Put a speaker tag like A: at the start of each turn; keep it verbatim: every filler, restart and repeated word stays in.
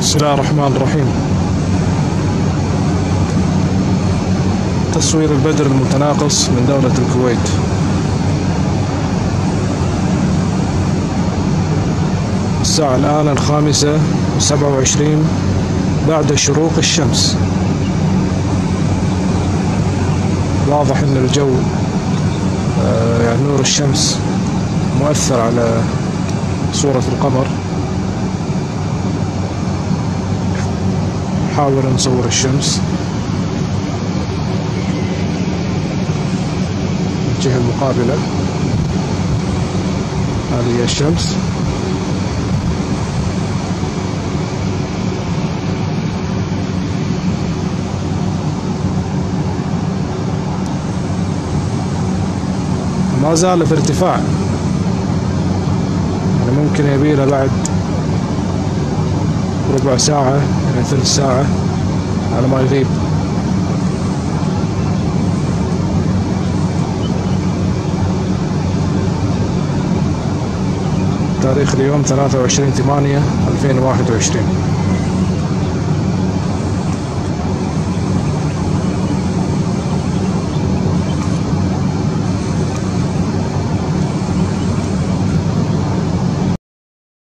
A: بسم الله الرحمن الرحيم. تصوير البدر المتناقص من دولة الكويت. الساعة الآن الخامسة وسبعة وعشرين بعد شروق الشمس. واضح أن الجو يعني نور الشمس مؤثر على صورة القمر. نحاول نصور الشمس الجهة المقابلة. هذه هي الشمس. ما زال في ارتفاع، يعني ممكن يبيله بعد ربع ساعة يعني ثلث ساعة على ما يغيب. تاريخ اليوم ثلاثة وعشرين ثمانية ألفين وواحد وعشرين.